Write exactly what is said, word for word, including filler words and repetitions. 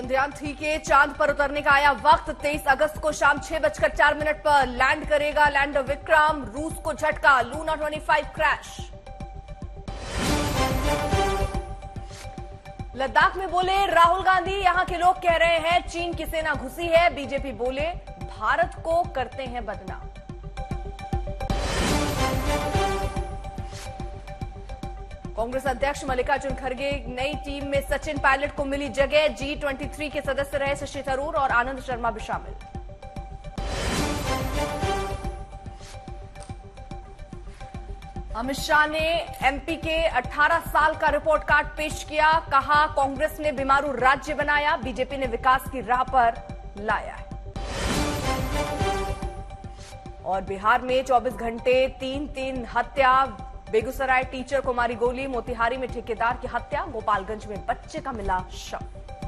Chandrayaan three के चांद पर उतरने का आया वक्त। तेईस अगस्त को शाम छह बजकर चार मिनट पर लैंड करेगा लैंडर विक्रम। रूस को झटका, लूना पच्चीस क्रैश। लद्दाख में बोले राहुल गांधी, यहां के लोग कह रहे हैं चीन की सेना घुसी है। बीजेपी बोले भारत को करते हैं बदनाम। कांग्रेस अध्यक्ष मल्लिकार्जुन खड़गे, नई टीम में सचिन पायलट को मिली जगह। जी तेईस के सदस्य रहे शशि थरूर और आनंद शर्मा भी शामिल। अमित शाह ने एमपी के अठारह साल का रिपोर्ट कार्ड पेश किया। कहा कांग्रेस ने बीमारू राज्य बनाया, बीजेपी ने विकास की राह पर लाया है। और बिहार में चौबीस घंटे तीन तीन हत्या। बेगूसराय टीचर को मारी गोली, मोतिहारी में ठेकेदार की हत्या, गोपालगंज में बच्चे का मिला शव।